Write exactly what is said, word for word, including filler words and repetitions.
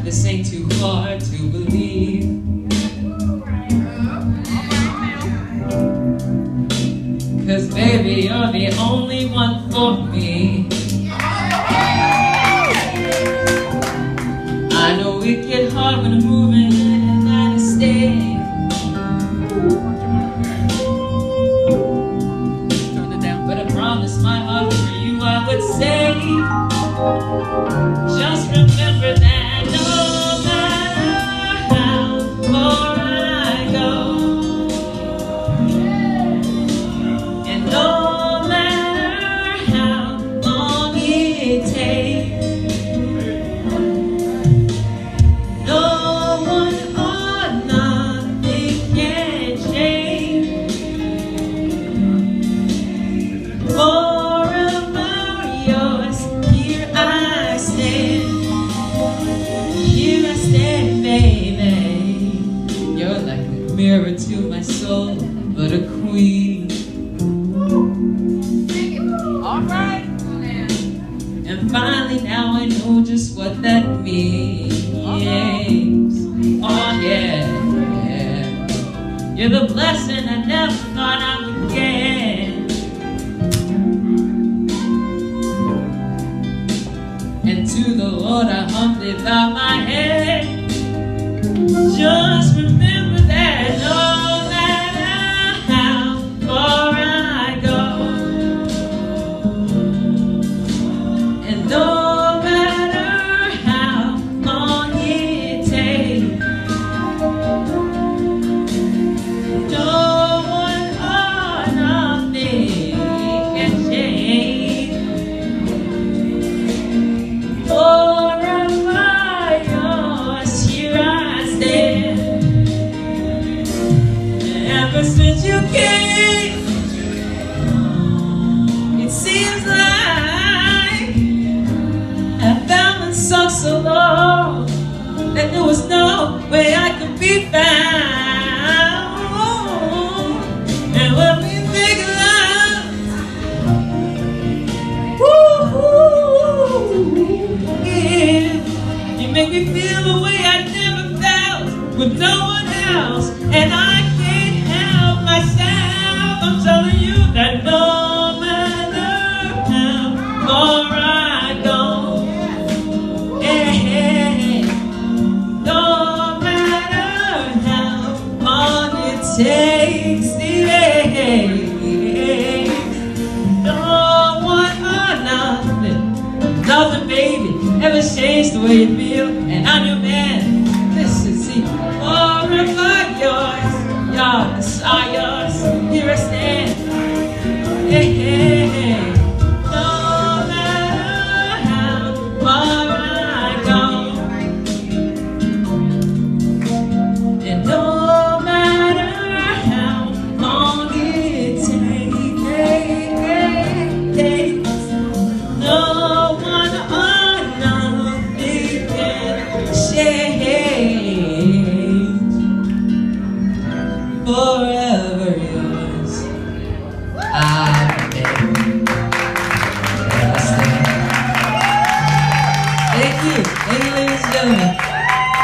this ain't too hard to believe. Cause baby, you're the only one for me. I know it get hard when I'm moving out of state. But I promise my heart for you I would say, just remember that no matter how far I go, and no matter how long it takes, no one or nothing can change. Forever yours, here I stand. Here I stand, baby. You're like a mirror to my soul, but a queen. Alright. And finally now I know just what that means. Oh yeah, yeah. You're the blessing I never thought I would get. And to the Lord I humbly bow my head. Just remember that no matter how far I go, and no matter how long it takes, no one or nothing can change. Forever yours, here I stand. Ever since you came, it seems like I found myself so low that there was no way I could be found. And when we make love, woo, yeah, you make me feel the way I never felt with no one else, and I can't help myself. I'm telling you that no matter how far I go, yeah, no matter how long it takes, yeah, no one or nothing, nothing, baby, ever changed the way you feel, and I'm your man. Listen, see, forever yours, yours.